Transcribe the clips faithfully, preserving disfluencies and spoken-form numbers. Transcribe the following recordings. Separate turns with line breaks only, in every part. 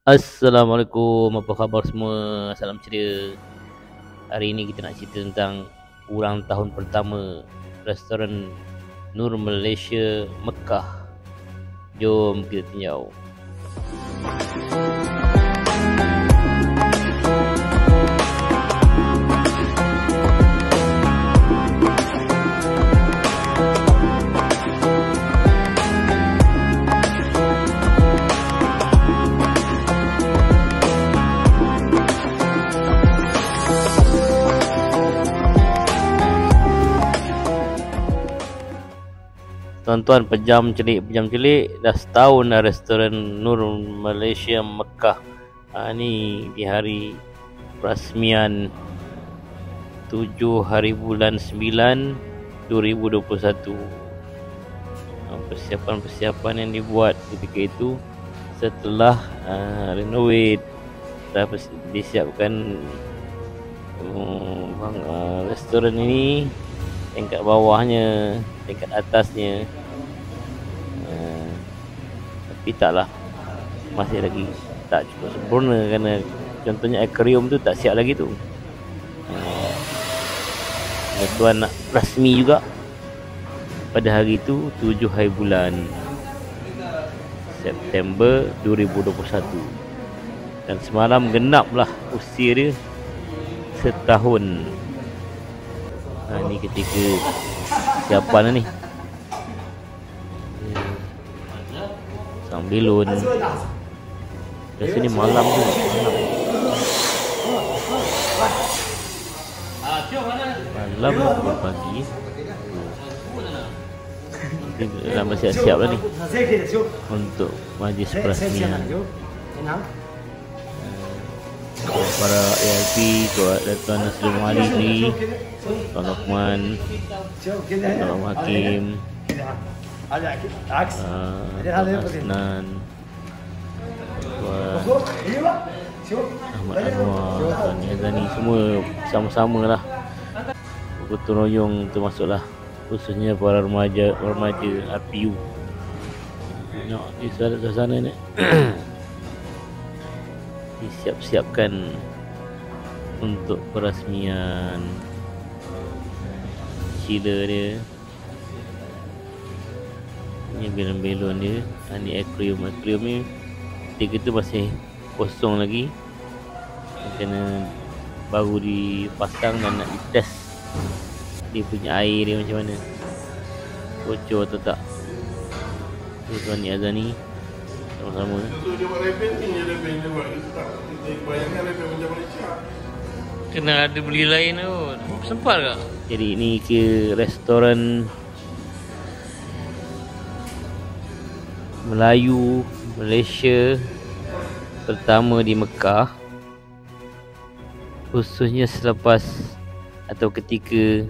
Assalamualaikum, apa khabar semua? Salam ceria. Hari ini kita nak cerita tentang ulang tahun pertama restoran Nur Malaysia Mekah. Jom kita tinjau. Tuan-tuan, pejam celik, pejam celik, dah setahun dah restoran Nur Malaysia Mekah. Ha, ni di hari perasmian tujuh hari bulan sembilan dua ribu dua puluh satu. Ha, persiapan-persiapan yang dibuat ketika itu setelah uh, renovate, dah disiapkan um, bang, uh, restoran ini. Tingkat bawahnya, tingkat atasnya, uh, tapi taklah, masih lagi tak cukup sempurna, kerana contohnya akuarium tu tak siap lagi tu. uh, Tuan nak rasmi juga pada hari itu tujuh hari bulan September dua ribu dua puluh satu, dan semalam genaplah usia dia setahun. Ha, ni ketika siapan ni. Sang belon. Biasa ni malam tu. Malam pukul pagi. Nanti dah masih siap lah ni untuk majlis perasmian. Para A L P, Tuan Nasrul Maliki, Tuan Lokman, Tuan Hakim, Tuan Hasnan, Tuan Ahmad Anwar, Tuan Yazani, semua sama-sama lah bergotong royong, termasuklah khususnya para remaja remaja R P U. Tengok di suasana ni disiap-siapkan untuk perasmian Sheila dia. Ni belon-belon dia. Ni akuarium. Akuarium ni ketika tu masih kosong lagi, kena baru dipasang dan nak ditest dia punya air dia macam mana, bocor atau tak. Tu Tuan Azani sama-sama. Kena ada beli lain tu. Sempat tak? Jadi ni ke restoran Melayu Malaysia pertama di Mekah, khususnya selepas atau ketika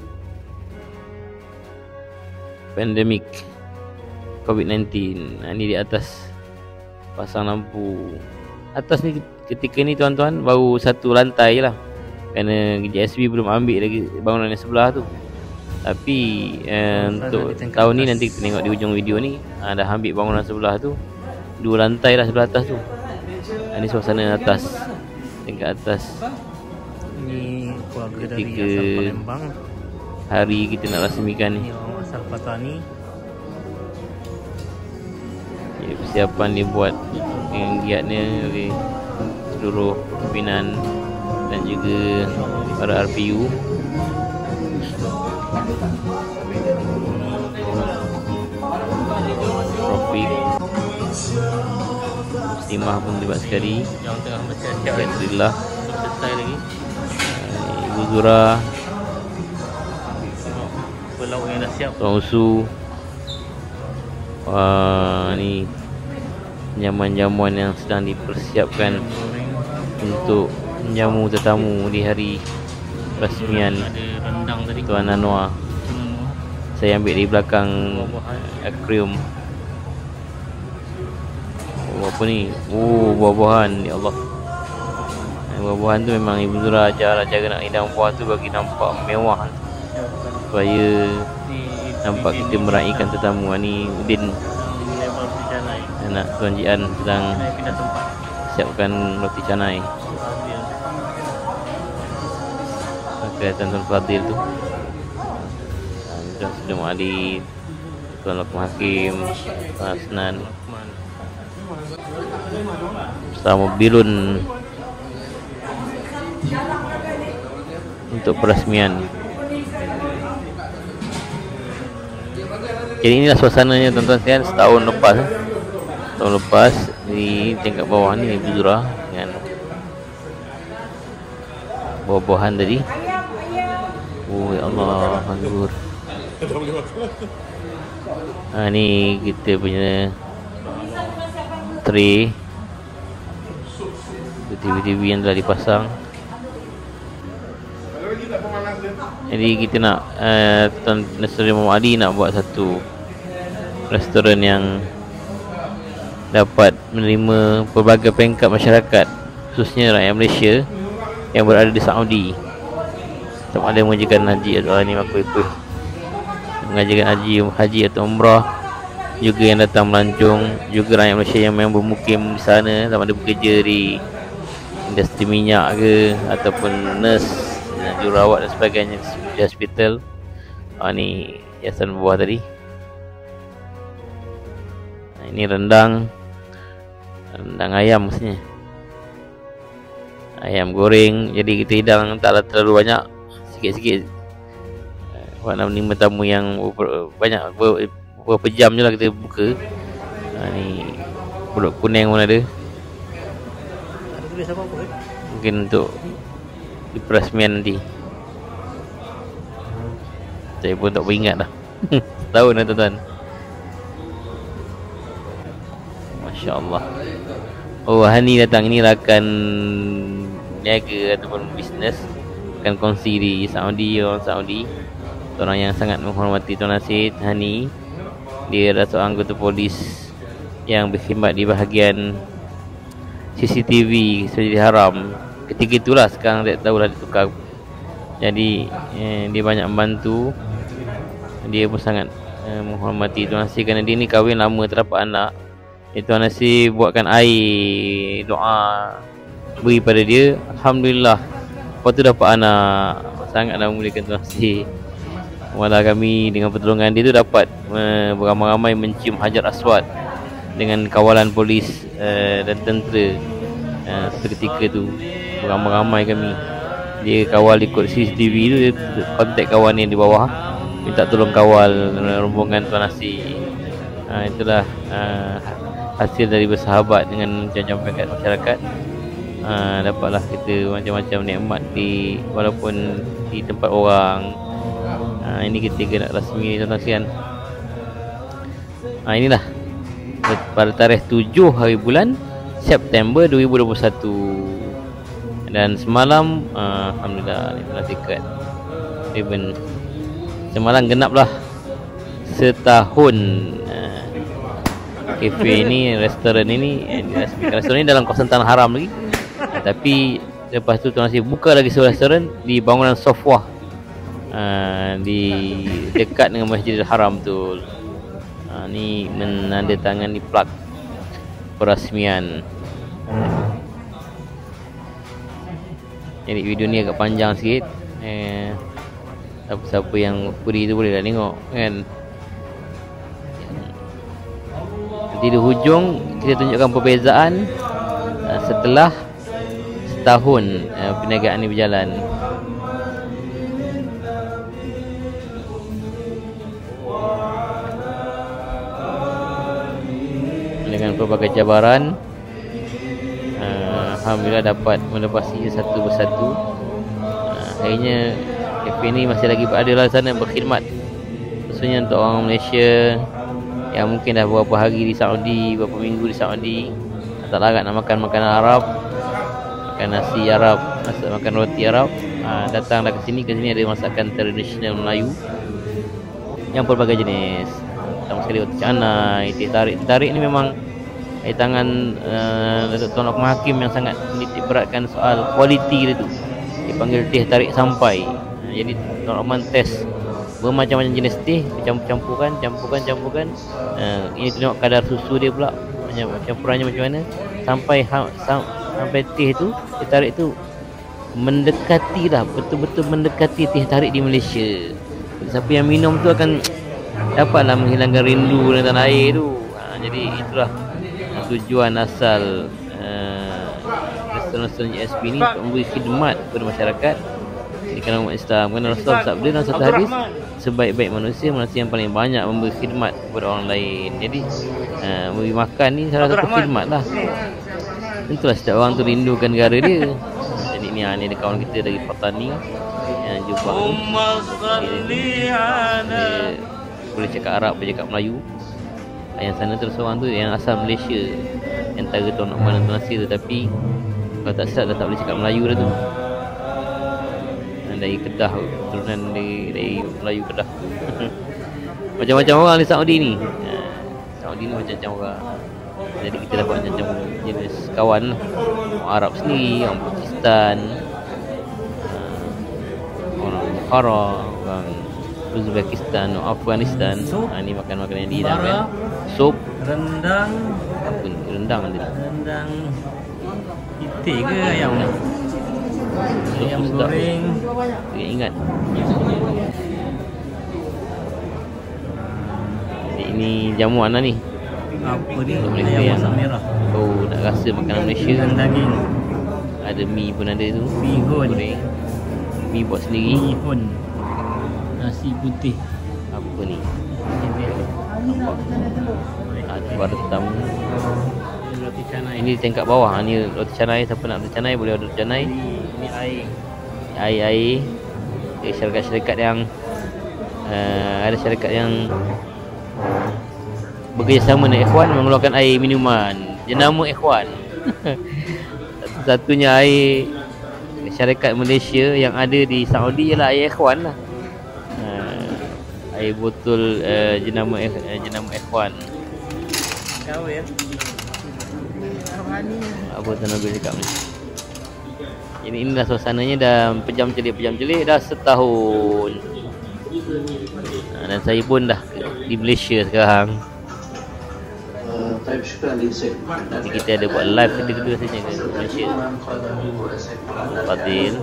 pandemik covid sembilan belas. Ni di atas pasang lampu. Atas ni ketika ni tuan-tuan baru satu lantai je lah, kerana J S B belum ambil lagi bangunan yang sebelah tu. Tapi eh, untuk tahun ni nanti kita tengok di ujung video ni, ha, dah ambil bangunan sebelah tu, dua lantai lah sebelah atas tu. Ha, ni suasana atas, tingkat atas.
Ini keluarga dari
ketika
asal Palembang.
Hari kita nak rasmikan ni.
Ini orang asal Patani.
Ya, persiapan dibuat dengan giatnya oleh seluruh pimpinan dan juga para R P U. Profik Muslimah pun terlibat sekali.
Yang tengah macam siap lagi.
Alhamdulillah.
Belum selesai lagi.
Uh, Ibu Zura,
Pelauk yang dah siap.
Tuan Usu. Wah, ni jamuan-jamuan yang sedang dipersiapkan untuk menjamu tetamu di hari rasmian
Ada rendang tadi.
Tuan Anwar. Saya ambil di belakang akuarium. Oh, apa ni? Oh, buah-buahan. Ya Allah. Buah-buahan tu memang Ibu Zura ajar cara nak hidang buah tu bagi nampak mewah, supaya nampak kita meraihkan tetamu. Ni Udin, anak Tuan Jian sedang siapkan roti canai. Kelihatan Tuan Fadil tu. Dan Seri Muhammad Ali, Tuan Lokman Hakim, Tuan Asnan bersama Bilun untuk peresmian. Jadi inilah suasananya tuan-tuan sekalian setahun lepas. Tahun lepas di tingkat bawah ni Buzura dengan buah-buahan tadi. Oh ya Allah, anggur. Ha, ni kita punya tray T V T V yang telah dipasang. Jadi kita nak uh, Tuan Seri Muhammad Ali nak buat satu restoran yang dapat menerima pelbagai peringkat masyarakat, khususnya rakyat Malaysia yang berada di Saudi. Sama ada mengajarkan haji atau ni apa apa mengajarkan haji haji atau umrah, juga yang datang melancong, juga rakyat Malaysia yang memang bermukim di sana, sama ada bekerja di industri minyak ke ataupun nurse, jururawat dan sebagainya di hospital. Ha, ni hiasan buah tadi. Ha, ini rendang, rendang ayam maksudnya, ayam goreng. Jadi kita hidang taklah terlalu banyak, sikit-sikit buat nak menerima tamu yang banyak. Beberapa jam je lah kita buka. Ha, ni pulut kuning pun ada. Mungkin untuk di peresmian nanti. Saya pun tak beringat dah. Setahun dah tuan-tuan. Masya Allah. Oh, Hani datang ni rakan niaga ataupun bisnes, akan kongsi di Saudi. Orang Saudi, orang yang sangat menghormati Tuan Nasir Hani. Dia adalah seorang anggota polis yang berkhidmat di bahagian C C T V Masjidil Haram. Ketika itulah, sekarang tak tahulah ditukar. Jadi eh, dia banyak membantu. Dia pun sangat eh, menghormati Tuan Nasir kerana dia ni kahwin lama, terdapat anak. Eh, Tuan Nasir buatkan air doa beri pada dia. Alhamdulillah, lepas tu dapat anak. Sangatlah memuliakan Tuan Nasir. Malah kami dengan pertolongan dia tu dapat uh, beramai-ramai mencium Hajar Aswad dengan kawalan polis uh, dan tentera. Uh, seketika tu beramai-ramai kami. Dia kawal ikut C C T V tu, dia kontak kawan yang di bawah, minta tolong kawal rombongan Tuan Nasir. Uh, itulah uh, hasil dari bersahabat dengan macam-macam peringkat masyarakat. Uh, dapatlah kita macam-macam nikmat di walaupun di tempat orang. Ha, ini ketiga nak rasmi tuan-tuan sekalian. Ha, inilah pada tarikh tujuh hari bulan September dua ribu dua puluh satu. Dan semalam uh, alhamdulillah ini telah tiket ribbon. Semalam genaplah setahun uh, kafe ini, restoran ini eh, restoran ini dalam kawasan Tanah Haram lagi. Uh, tapi lepas tu Tuan Nasir buka lagi sebuah restoran di bangunan Sofwah. Uh, di dekat dengan Masjidil Haram tu. Uh, ni menandatangani plak peresmian. Jadi video ni agak panjang sikit. Eh, siapa-siapa yang free tu boleh dah tengok kan. Nanti di hujung kita tunjukkan perbezaan uh, setelah setahun uh, perniagaan ni berjalan. Dengan pelbagai cabaran, uh, alhamdulillah dapat melepasi satu persatu. Uh, akhirnya kafe ni masih lagi berada di sana berkhidmat, khususnya untuk orang Malaysia yang mungkin dah beberapa hari di Saudi, beberapa minggu di Saudi, tak larat nak makan makanan Arab, makan nasi Arab, nasi, makan roti Arab. Uh, datanglah ke sini. Ke sini ada masakan tradisional Melayu yang pelbagai jenis. Sama sekali roti canai, teh tarik. Teh tarik ni memang air tangan uh, Tuan Lokman Hakim yang sangat menitik beratkan soal kualiti dia tu. Dia panggil teh tarik sampai. Uh, jadi Tuan Lokman test bermacam-macam jenis teh, campur-campurkan, campurkan, campurkan. Uh, ini tengok kadar susu dia pula, macam campurannya macam mana. sampai ha, sam, sampai teh tu, teh tarik tu mendekati lah, betul-betul mendekati teh tarik di Malaysia. Siapa yang minum tu akan dapatlah menghilangkan rindu dengan tanah air tu. Ha, jadi itulah tujuan asal uh, restoran-restoran G S P ni, untuk memberi khidmat kepada masyarakat di kalangan umat Islam. Kerana Rasulullah sabda dalam satu hadis, sebaik-baik manusia, manusia yang paling banyak memberi khidmat kepada orang lain. Jadi uh, memberi makan ni salah satu khidmat lah. Tentulah setiap orang tu rindukan negara dia. Jadi ni, ni ada kawan kita dari Patani yang jumpa ni, dia boleh cakap Arab, boleh cakap Melayu. Yang sana terus orang tu yang asal Malaysia, antara Tuan Okman dan Tuan Nasir tu, tapi kalau tak silap dah tak boleh cakap Melayu dah tu. Dari Kedah, turunan dari, dari Melayu Kedah. Macam-macam orang di Saudi ni. Saudi ni macam-macam orang. Jadi kita dapat macam-macam jenis kawan lah. Orang Arab sendiri, orang Pakistan, orang Bukhara, orang Uzbekistan, orang Afghanistan. Ha, ni makan-makan yang dihidangkan. Sup,
rendang,
apa ni? Rendang ada.
rendang itik ke ayam ni?
Sup
Ayam
sedap.
goreng.
Saya ingat. Jadi ini jamuan lah ni.
Apa dia?
Untuk mereka
Ayam
yang
masak merah.
oh nak rasa makanan Malaysia.
Dengan daging.
Ada mi pun ada tu.
Mi hun.
Goreng. Mi buat sendiri.
Mi hun. Nasi putih.
Apa ni?
Ini
Nampak. Ada baru tamu.
roti canai.
Ini tingkat bawah. Ni roti canai. Siapa nak roti canai boleh order roti canai.
Ini air.
Air-air. Dari syarikat-syarikat yang uh, ada syarikat yang bekerjasama dengan Ikhwan mengeluarkan air minuman jenama Ikhwan. Satu-satunya air syarikat Malaysia yang ada di Saudi ialah air Ikhwan lah. Uh, air botol uh, jenama uh, jenama Ikhwan.
Kau ya.
Apa Tuan Nabil cakap ni? Jadi inilah suasananya dah pejam celik-pejam celik dah setahun. Uh, dan saya pun dah di Malaysia sekarang.
طيب شكرا لك.
Nanti kita ada buat live kedua-kedua saja ke Malaysia. Fadil.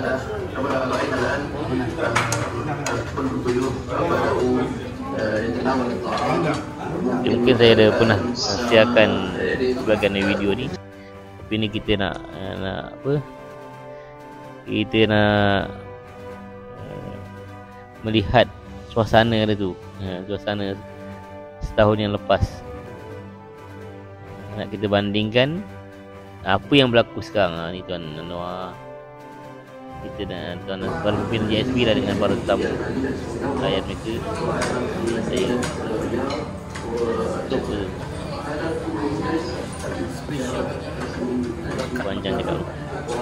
Ya, mungkin saya ada pernah siarkan sebagian dari video ni. Tapi ni kita nak nak apa? Kita nak uh, melihat suasana dia tu. Uh, suasana setahun yang lepas. Nak kita bandingkan apa yang berlaku sekarang. Ha, ni Tuan Anwar, kita dan Tuan Baru Pemimpin G S P lah dengan para tetamu rakyat mereka. Saya tutup dulu. Panjang cakap lu.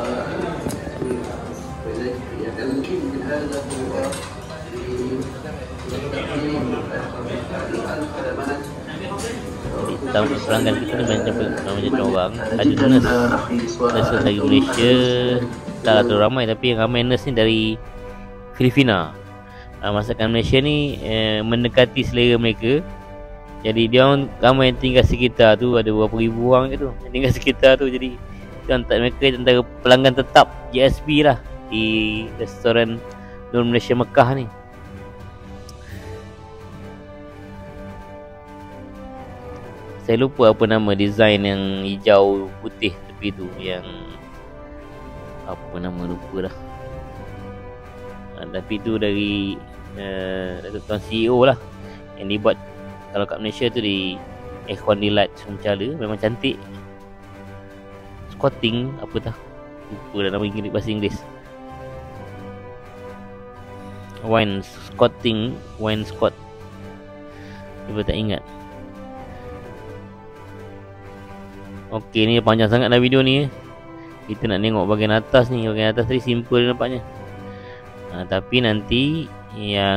Tahu pelanggan kita ni macam macam orang ada nurse nurse dari Malaysia tak ada ramai, tapi yang ramai nurse ni dari Filipina. uh, masakan Malaysia ni eh, mendekati selera mereka, jadi dia orang ramai yang tinggal sekitar tu, ada berapa ribu orang ke tu yang tinggal sekitar tu. Jadi itu antara mereka antara pelanggan tetap G S P lah di restoran Nur Malaysia Mekah ni. Saya lupa apa nama design yang hijau putih tepi tu, yang apa nama lupa dah. Ha, tapi tu dari uh, tuan C E O lah yang dibuat. Kalau kat Malaysia tu di Ikhwan Delight Suncala, memang cantik. Squatting apa tah, lupa dah nama Inggeris, bahasa Inggeris. Wine squatting, wine squat, cuba tak ingat. Okey, ni panjang sangat dah video ni. Kita nak tengok bahagian atas ni. Bahagian atas tadi simple nampaknya. Ha, tapi nanti yang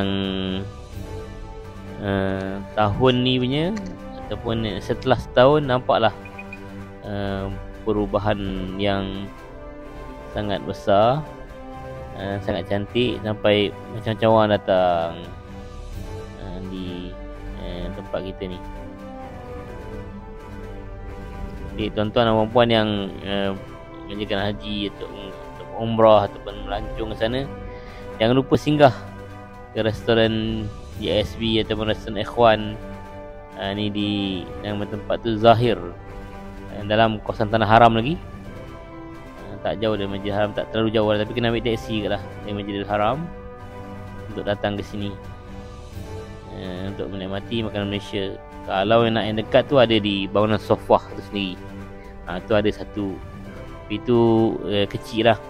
uh, tahun ni punya, ataupun setelah setahun, nampaklah uh, perubahan yang sangat besar, uh, sangat cantik, sampai macam-macam orang datang uh, di uh, tempat kita ni. Jadi tuan-tuan dan puan yang uh, menjalankan haji atau umrah ataupun melancong ke sana, jangan lupa singgah ke restoran J S B ataupun restoran Ikhwan. Uh, ni di nama tempat tu Zahir, uh, dalam kawasan Tanah Haram lagi. Uh, tak jauh dari Masjidil Haram, tak terlalu jauh lah, tapi kena ambil taksi ke lah dari Masjidil Haram untuk datang ke sini uh, untuk menikmati makanan Malaysia. Kalau yang nak yang dekat tu ada di bangunan Sofwah tu sendiri. Ha, tu ada satu, itu uh, kecil lah.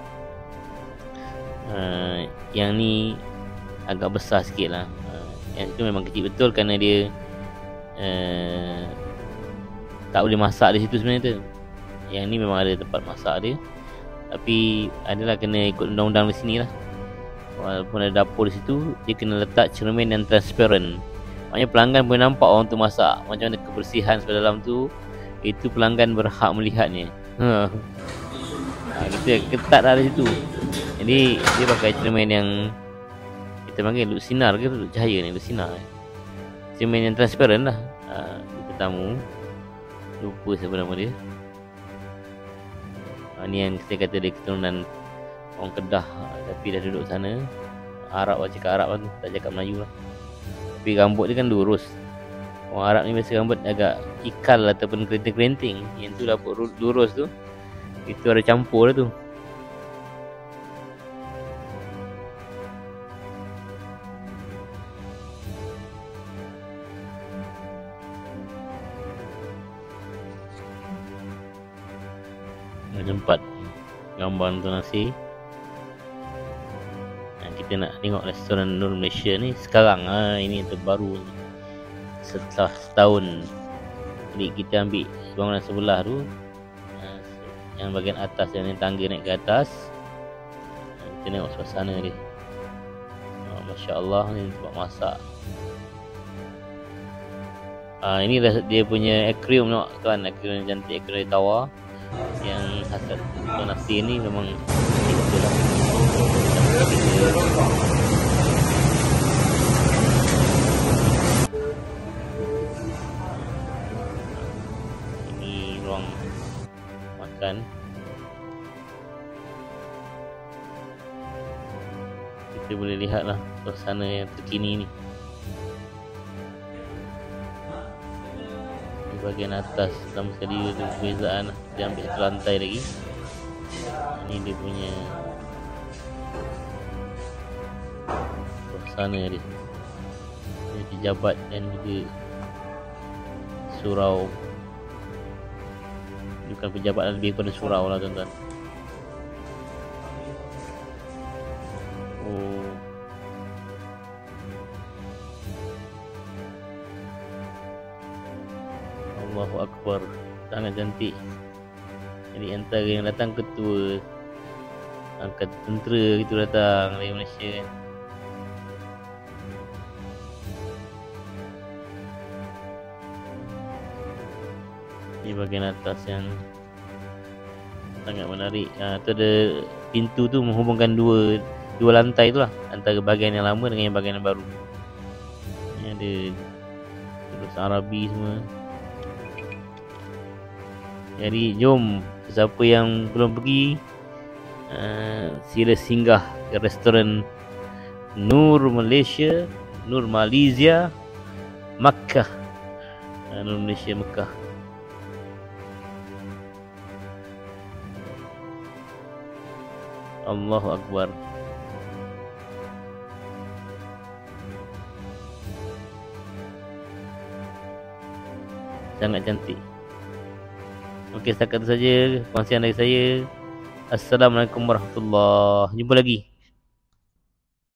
Uh, yang ni agak besar sikit lah. Uh, yang tu memang kecil betul kerana dia uh, tak boleh masak di situ sebenarnya tu. Yang ni memang ada tempat masak dia, tapi adalah kena ikut undang-undang di sini lah. Walaupun ada dapur di situ, dia kena letak cermin yang transparent. Maknanya pelanggan boleh nampak orang tu masak, macam mana kebersihan sebelah dalam tu. Itu pelanggan berhak melihatnya. Ha. Ha, kita ketat lah di situ. Jadi dia pakai cermin yang kita panggil duk sinar ke duk cahaya ni, duk sinar. Cermin yang transparent lah. Ha, tetamu lupa siapa nama dia. Ha, ni yang kita kata dia keturunan orang Kedah, tapi dah duduk sana. Arab lah, cakap Arab lah tu, tak cakap Melayu lah. Tapi rambut dia kan lurus. Orang Arab ni biasa rambut agak ikal ataupun kerinting-kerinting. Yang tu rambut lurus tu, itu ada campur lah tu. Nampak gambar tu nasi. Kita nak tengok restoran Nur Malaysia ni sekarang. Ha, ini yang terbaru ni, setelah setahun. Jadi kita ambil bangunan sebelah tu, ha, yang bahagian atas, yang tangga naik ke atas. Ha, kita tengok suasana dia. Ha, Masya Allah, ni tempat masak. Ha, ini dia punya aquarium, tengok tuan, aquarium cantik, aquarium tawar. Yang hasrat tuan nasi ni memang betul lah. Ini ruang makan. Kita boleh lihatlah suasana yang terkini ni. Di bahagian atas sama sekali ada perbezaan lah. Dia ambil satu lantai lagi. Ini dia punya suasana dia. Dia pejabat dan juga surau. Bukan pejabat, lebih pada surau lah tuan-tuan. Oh, Allahu Akbar, sangat cantik. Jadi antara yang datang ketua angkatan tentera itu datang dari Malaysia kan. Di bahagian atas yang sangat menarik. Ha, tu ada pintu tu menghubungkan dua dua lantai tu lah, antara bahagian yang lama dengan yang bahagian yang baru. Ni ada tulis Arabi semua. Jadi jom, siapa yang belum pergi, uh, sila singgah ke restoran Nur Malaysia, Nur Malaysia Makkah, uh, Nur Malaysia Makkah. Allahu Akbar. Sangat cantik. Okey, setakat itu saja kongsian dari saya. Assalamualaikum warahmatullahi wabarakatuh. Jumpa lagi.